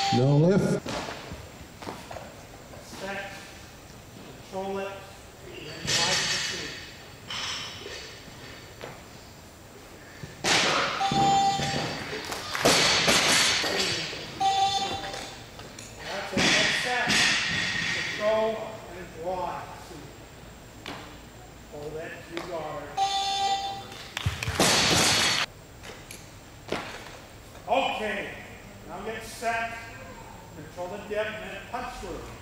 No lift. Set, control it, and then drive the machine. That's it, then set, control, and drive. Hold it, you guard. Okay, now get set, control the dip, and then punch through.